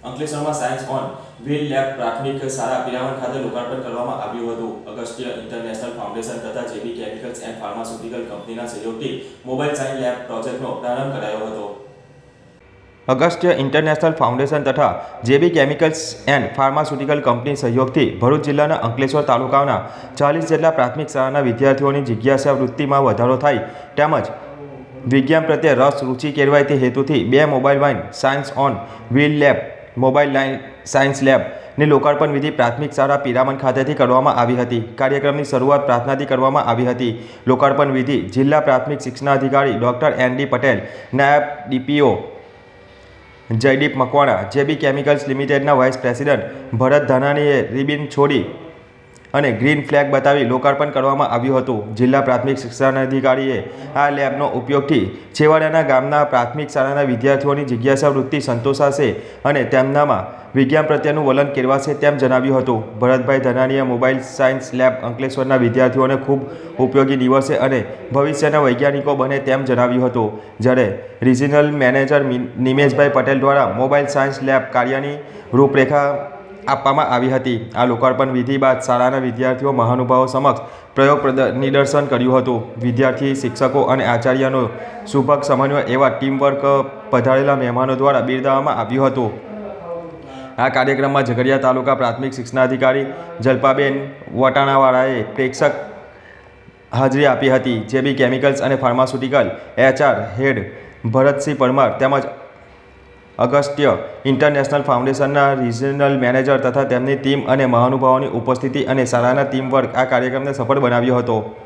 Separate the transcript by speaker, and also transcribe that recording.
Speaker 1: અંકલેશ્વરમાં science on wheel lab પ્રાથમિક શાળા પિરામણ ખાતે લોકાર્પણ કરવામાં આવ્યું હતું। અગસ્ત્ય ઇન્ટરનેશનલ ફાઉન્ડેશન તથા જેબી કેમિકલ્સ એન્ડ ફાર્માસ્યુટિકલ કંપનીના સહયોગથી મોબાઈલ સાયન્સ લેબ પ્રોજેક્ટનો પ્રારંભ કરાયો હતો। અગસ્ત્ય ઇન્ટરનેશનલ ફાઉન્ડેશન તથા JB chemicals and pharmaceutical company સહયોગથી ભરૂચ જિલ્લાના અંકલેશ્વર તાલુકાના 40 જેટલા પ્રાથમિક શાળાના વિદ્યાર્થીઓની જિજ્ઞાસા વૃત્તિમાં વધારો થાય તેમજ વિજ્ઞાન પ્રત્યે રસ રુચિ કેળવાય તે હેતુથી 2 mobile van science on wheel lab mobile science લેબની લોકાર્પણ વિધિ પ્રાથમિક શાળા પિરામણ ખાતેથી કરવામાં આવી હતી। કાર્યક્રમની શરૂઆત પ્રાર્થનાથી કરવામાં આવી હતી। લોકાર્પણ વિધિ જિલ્લા પ્રાથમિક શિક્ષણાધિકારી ડૉક્ટર એન.ડી. પટેલ, નાયબ DPO Jaydeep Makwana, JB chemicals લિમિટેડના વાઇસ પ્રેસિડેન્ટ ભરત ધાનાણીએ રિબિન છોડી અને ગ્રીન ફ્લેગ બતાવી લોકાર્પણ કરવામાં આવ્યું હતું। જિલ્લા પ્રાથમિક શિક્ષણાધિકારીએ આ લેબનો ઉપયોગથી છેવાડાના ગામના પ્રાથમિક શાળાના વિદ્યાર્થીઓની જિજ્ઞાસા વૃત્તિ સંતોષાશે અને તેમનામાં વિજ્ઞાન પ્રત્યેનું વલણ કેળવાશે તેમ જણાવ્યું હતું। ભરતભાઈ ધાનાણીએ મોબાઈલ સાયન્સ લેબ અંકલેશ્વરના વિદ્યાર્થીઓને ખૂબ ઉપયોગી નીવડશે અને ભવિષ્યના વૈજ્ઞાનિકો બને તેમ જણાવ્યું હતું। જ્યારે રિજિનલ મેનેજર નિમેશભાઈ પટેલ દ્વારા મોબાઈલ સાયન્સ લેબ કાર્યની રૂપરેખા આપવામાં આવી હતી। આ લોકાર્પણ વિધિ બાદ શાળાના વિદ્યાર્થીઓ મહાનુભાવો સમક્ષ પ્રયોગ નિદર્શન કર્યું હતું। વિદ્યાર્થી શિક્ષકો અને આચાર્યનો સુભગ સમન્વય એવા ટીમવર્ક પધારેલા મહેમાનો દ્વારા બિરદાવવામાં આવ્યું હતું। આ કાર્યક્રમમાં ઝઘડિયા તાલુકા પ્રાથમિક શિક્ષણાધિકારી જલ્પાબેન વટાણાવાળાએ પ્રેક્ષક હાજરી આપી હતી। જેબી કેમિકલ્સ અને pharmaceutical HR head Bharatsinh Parmar તેમજ અગસ્ત્ય ઇન્ટરનેશનલ ફાઉન્ડેશનના રિજનલ મેનેજર તથા તેમની ટીમ અને મહાનુભાવોની ઉપસ્થિતિ અને શાળાના ટીમવર્ક આ કાર્યક્રમને સફળ બનાવ્યો હતો।